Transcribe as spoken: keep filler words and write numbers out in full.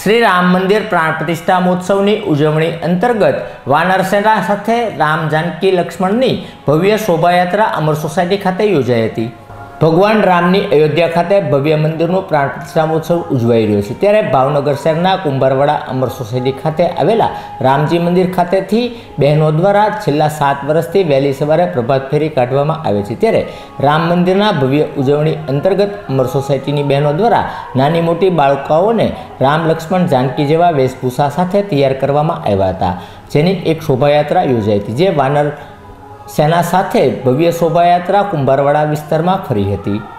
श्री राम मंदिर प्राण प्रतिष्ठा महोत्सवनी उजवणी अंतर्गत वानर सेना साथे राम जानकी लक्ष्मणनी भव्य शोभायात्रा अमर सोसायटी खाते योजाई हती। भगवान रामनी अयोध्या खाते भव्य मंदिरनो प्राण प्रतिष्ठा महोत्सव उजवाई रह्यो छे त्यारे भावनगर शहेरना कुंभारवाड़ा अमर सोसायटी खाते आवेला रामजी मंदिर खातेथी बहनों द्वारा छेल्ला सात वर्षथी वहेली सवारे प्रभात फेरी काढवामां आवे छे त्यारे राम मंदिरना भव्य उजवणी अंतर्गत अमर सोसायटीनी बहनों द्वारा नानी मोटी बाळकोने राम लक्ष्मण जानकी जेवा वेशभूषा साथे तैयार करवामां आव्या हता, जेनी एक शोभायात्रा योजाई हती जे वानर सेना साथे भव्य शोभायात्रा कुंभारवाड़ा विस्तारमां फरी हती।